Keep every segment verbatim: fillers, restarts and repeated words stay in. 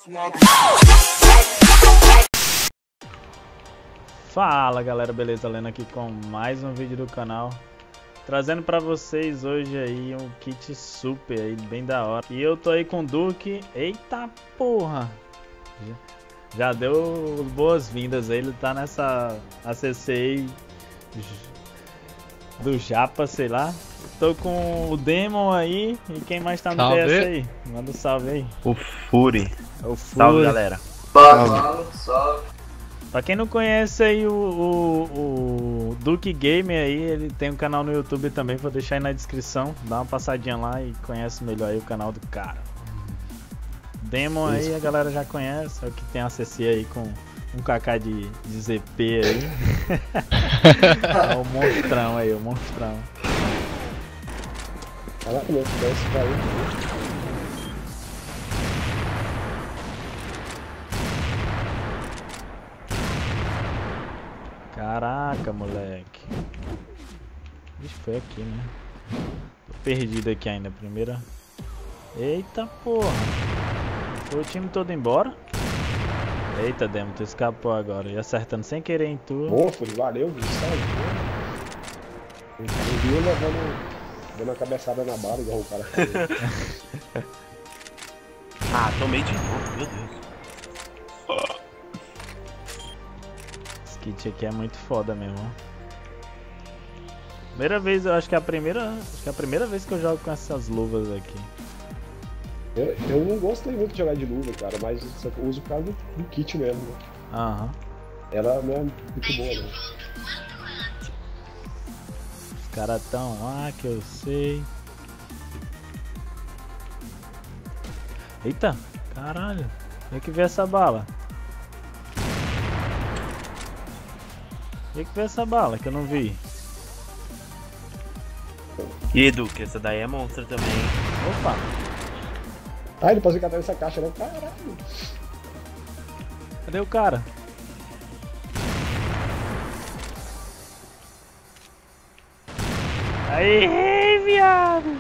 Fala galera, beleza? Lendo aqui com mais um vídeo do canal, trazendo pra vocês hoje aí um kit super aí, bem da hora. E eu tô aí com o Duque. Eita porra! Já deu boas-vindas aí, ele tá nessa A C C aí do Japa, sei lá. Tô com o Demon aí, e quem mais tá no salve. T S aí? Manda um salve aí. O Fury. É o Fury. Salve, galera. Salve, salve. Pra quem não conhece aí o, o, o Duque Gamer aí, ele tem um canal no YouTube também, vou deixar aí na descrição. Dá uma passadinha lá e conhece melhor aí o canal do cara. Demon aí a galera já conhece, é o que tem A C C aí com um K K de, de Z P aí. É o monstrão aí, o monstrão. Olha como é que tá esse cara aí. Caraca, moleque. Ixi, foi aqui, né? Tô perdido aqui ainda, primeira. Eita porra. Foi o time todo embora? Eita, Demo, tu escapou agora. E acertando sem querer em tu. Boa, Fury, valeu, bicho. Eu vi eu levando, dando a cabeçada na bala, igual o cara falou. Ah, tomei de novo, meu Deus. Esse kit aqui é muito foda mesmo. Primeira vez, eu acho que é a primeira. Acho que é a primeira vez que eu jogo com essas luvas aqui. Eu, eu não gostei muito de jogar de luva, cara, mas eu uso por causa do, do kit mesmo. Né? Aham. Ela não é muito boa, né? Os caras tão lá que eu sei. Eita, caralho. Tem que ver essa bala. Tem que ver essa bala que eu não vi. E Edu, que essa daí é monstro também. Opa. Ah, ele pode catar nessa caixa, não? Caralho. Cadê o cara? Aí, viado!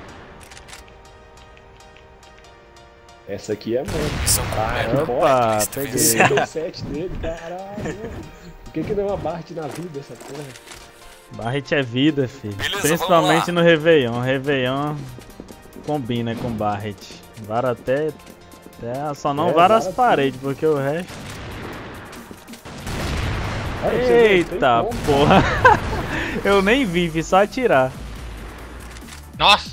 Essa aqui é monstro. São Opa, peguei. Esse o set dele, caralho. Por que que não é uma Bart na vida essa porra? Barret é vida, filho. Beleza, principalmente no Réveillon. Réveillon combina com Barret. Vara até, até. Só não É, vara as vara paredes, porque o resto. Olha, você vê, tem Eita como, porra! Eu nem vi, vi só atirar. Nossa!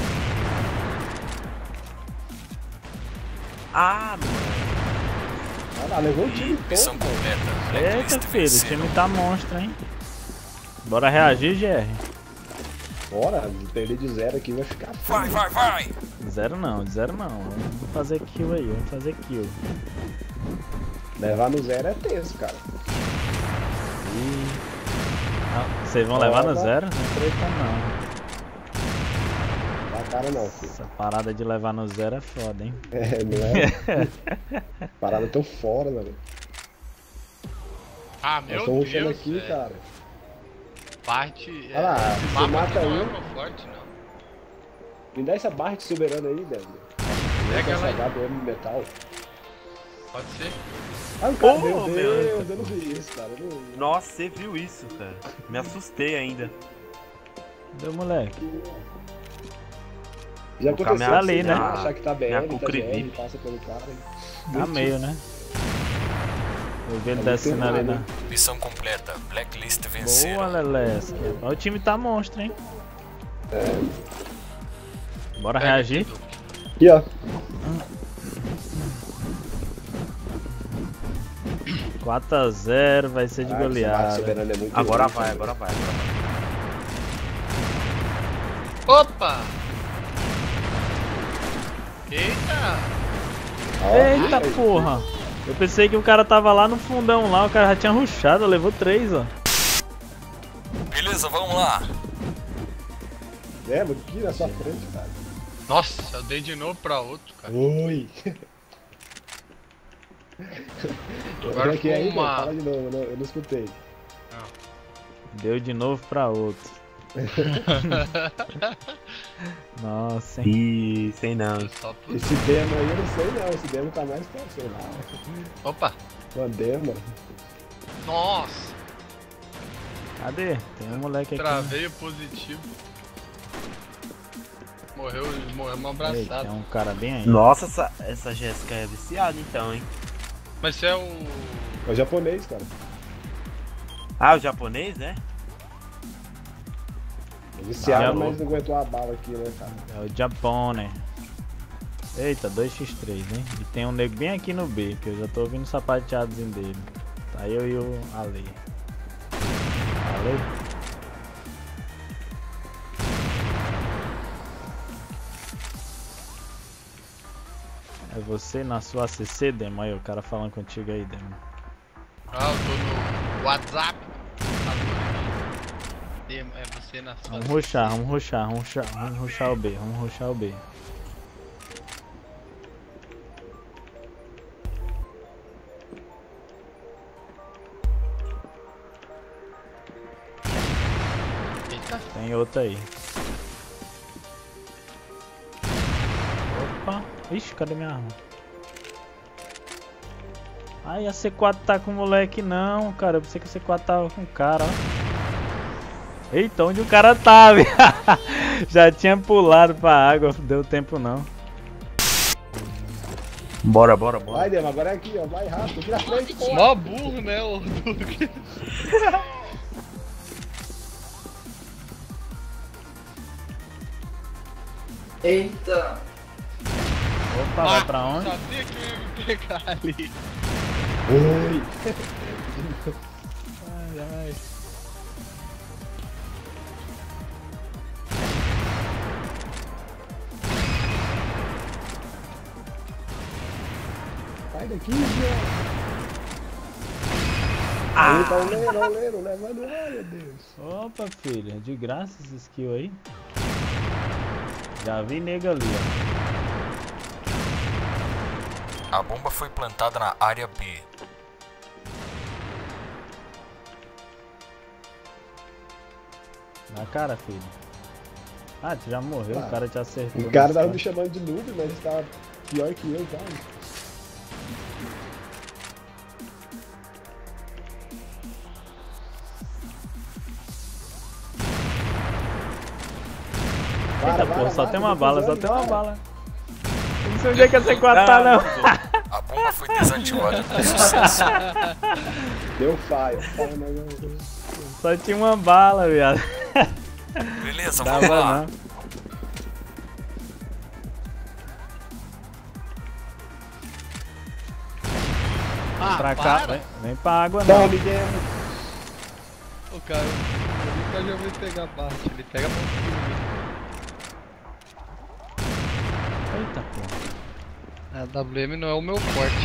Ah, mano. Ah, levou o time Missão todo, velho. completa. Eita, filho, o time tá monstro, hein? Bora reagir, G R. Bora, perder de zero aqui vai ficar Vai, feio. vai, vai. Zero não, de zero não. Vamos fazer kill aí, vamos fazer kill. Levar no zero é tenso, cara. Ih. Ah, vocês vão levar no Foda. zero? Não treta não. Dá cara não, filho. Essa parada de levar no zero é foda, hein? É, não é? Parada tão fora, velho. Ah, Nós meu estamos rushando Deus! aqui, é, cara. Parte. Olha lá, esse você mapa mata aqui não é um. uma forte, não. Me dá essa barra de soberano aí, velho. Pega ela aí. Essa do homem metal. Pode ser? Ah, o cara, Oh, meu meu Deus, eu não vi isso, cara. Eu não- Nossa, você viu isso, cara. Me assustei ainda. Deu, moleque. Já Vou aconteceu caminhar ali, assim, né? Achar que tá B R, Minha tá G R, cucrivip. passa pelo cara. Tá meio, né? Eu vi ele Tá descendo muito ali, mal, né? Missão completa. Blacklist Boa, venceram. Lelesque. O time tá monstro, hein? Bora Pega reagir? tudo. Aqui, ó. quatro a zero, vai ser de Ah, essa barra de goleada. soberano é muito Agora ruim, vai, cara. agora vai, agora vai. Opa! Eita! Ó, Eita aí. porra! Eu pensei que o cara tava lá no fundão lá, o cara já tinha rushado, levou três, ó. Beleza, vamos lá. É, mano, aqui na sua frente, cara. Nossa, eu dei de novo pra outro, cara. Oi! Agora aqui aí, ficou uma- fala de novo, eu não, eu não escutei. Deu de novo pra outro. Nossa, hein? Ih, sei não. Só por... Esse demo aí eu não sei não, esse demo tá mais pra, sei lá. Opa! Uma demo. Nossa! Cadê? Tem um moleque aqui. Travei o positivo. Morreu, morreu uma Ei, abraçada. tem um cara bem aí. Nossa, essa, essa Jéssica é viciada então, hein? Mas você é o... É o japonês, cara. Ah, o japonês, né? É viciado, Ah, mas não aguentou a bala aqui, né, cara? É o Japão, né? Eita, dois por três, hein? E tem um nego bem aqui no B, que eu já tô ouvindo sapateadozinho dele. Tá eu e o Ale. Ale? É você na sua A C C, Demo? Aí o cara falando contigo aí, Demo. Ah, eu tô no WhatsApp. Demo, é você na sua... Vamos rushar, vamos rushar, vamos rushar, vamos rushar o B, vamos rushar o B. Eita. Tem outro aí. Opa! Ixi, cadê minha arma? Ai, a C quatro tá com o moleque não, cara. Eu pensei que a C quatro tava com o cara, ó. Eita, onde o cara tava? Já tinha pulado pra água, deu tempo não. Bora, bora, bora. Vai, Demo, agora é aqui, ó. Vai rápido, tira a frente, pô. Mó burro, né, o Duque? Eita! Opa, vai pra onde? Sabia que eu ia me pegar ali. Oi. Ai, ai. Sai daqui, Zé. Ah. Tá o Lero, o Lero, levando, ai meu Deus. Opa, filha, de graça esse skill aí. Já vi nega ali, ó. A bomba foi plantada na área B. Na cara, filho. Ah, tu já morreu, Ah, o cara te acertou. O cara nas tava me costas. chamando de noob, mas tava pior que eu, cara. Eita, Para, pô, para, só para, tem uma tô bala, só precisando, tem uma para. bala. Eu não sei onde é que a C quatro tá, não. A bomba foi desativada com sucesso. Deu falha. Fala, mas não- Só tinha uma bala, viado. Beleza, vamos Dava lá. não. Ah, Pra cá, para. vem, vem pra água não. Tome, Demo. O cara, eu nunca já ouvi pegar parte, ele pega pouquinho. Eita, pô. A W M não é o meu forte.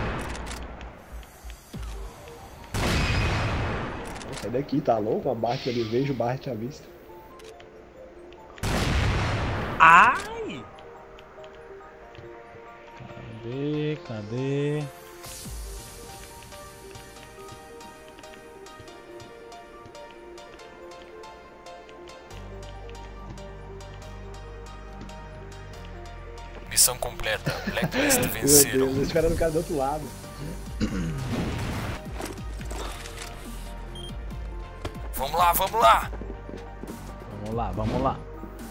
Sai daqui, tá louco? A Bart ali, vejo o Bart à vista. Ai! Cadê, cadê? Missão completa. Blacklist Meu venceram. Deus, esse cara no cara do outro lado. Vamos lá, vamos lá. Vamos lá, vamos lá.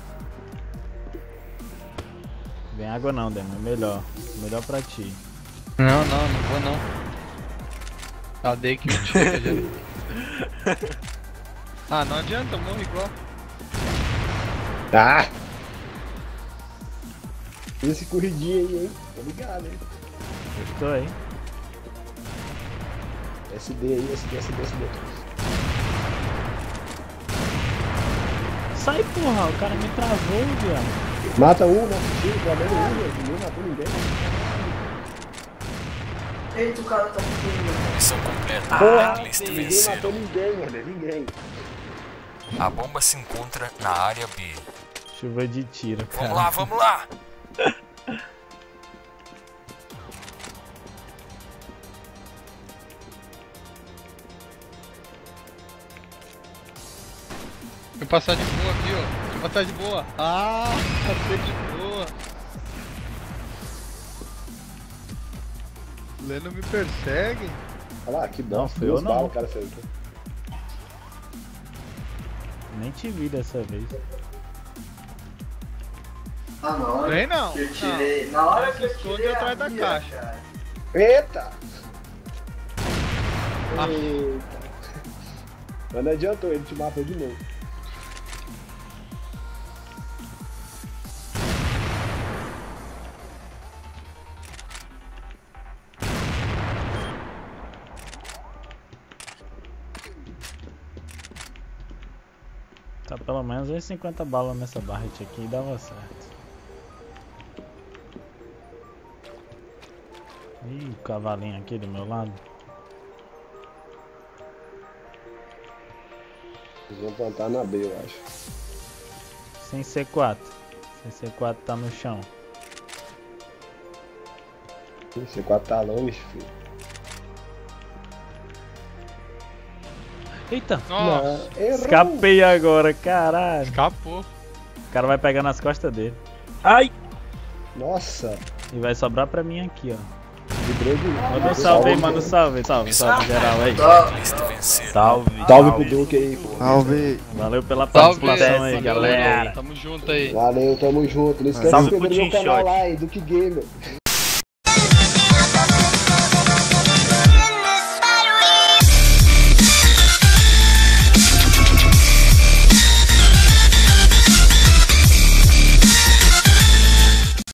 Vem água não, Demo, é melhor. Melhor pra ti. Não, não, não vou não. Cadê que eu chega já? Ah, não adianta, eu morro igual. Tá. Esse corridinho aí, hein? Tô ligado, hein? Gostou aí? S D aí, S D, S D, S D. Sai, porra, o cara me travou, viado. Mata um, nosso time, pelo menos um, velho. Ninguém matou ninguém. Eita, o cara tá aqui. Missão completa. Porra, Blacklist ninguém venceram. matou ninguém, mano. Ninguém. A bomba se encontra na área B. Chuva de tiro, cara. Vamos lá, vamos lá. Vou passar de boa aqui, ó. Ó, tá de boa. Ah, tá de boa. O Leno me persegue. Olha lá, que Não, bom. foi eu Duas não. balas o cara acertou. Nem te vi dessa vez. Ah, na hora Vem não. que eu tirei. Na hora que eu Esconde tirei. atrás a da mira, caixa. cara. Eita! Ah. Eita! Mas não adiantou, ele te matou de novo. Tá pelo menos uns cinquenta balas nessa barrete aqui e dava certo. Ih, o cavalinho aqui do meu lado. Eles vão plantar na B, eu acho. Sem C quatro. Sem C quatro tá no chão. Ih, C quatro tá longe, filho. Eita! Nossa, Não, errou. Escapei agora, caralho. escapou. O cara vai pegar nas costas dele. Ai! Nossa, E vai sobrar pra mim aqui, ó. vibrou de novo. Manda um salve aí, manda um salve. Salve, salve geral aí. List vencer. Salve! Salve pro Duque aí, pô. Salve! Valeu pela Salve, participação aí, valeu, galera. Tamo junto aí. Valeu, tamo junto. Não esquece de Salve se inscrever pro no meu Team canal Shot. lá, hein, Duque Gamer.